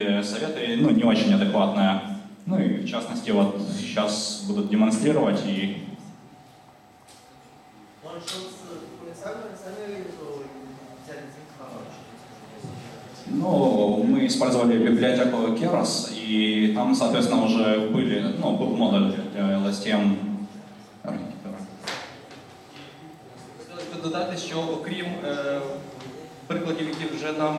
Советы, ну, не очень адекватные. Ну и в частности, вот сейчас будут демонстрировать и... Ну, мы использовали библиотеку Keras, и там, соответственно, уже были, ну, был модуль для LSTM архітектури. Хотілося б додати, що окрім прикладів, які вже нам